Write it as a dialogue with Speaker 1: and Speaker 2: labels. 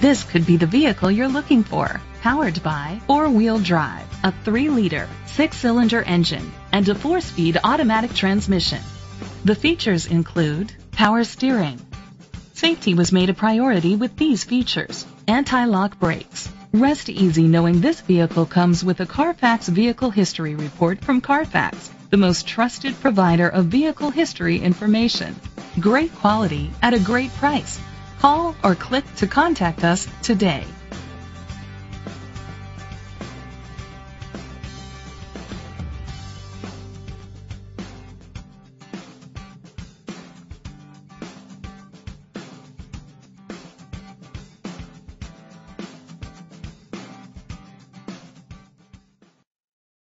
Speaker 1: This could be the vehicle you're looking for. Powered by 4-wheel drive, a 3-liter, 6-cylinder engine, and a 4-speed automatic transmission. The features include power steering. Safety was made a priority with these features: anti-lock brakes. Rest easy knowing this vehicle comes with a Carfax Vehicle History Report from Carfax, the most trusted provider of vehicle history information. Great quality at a great price. Call or click to contact us today.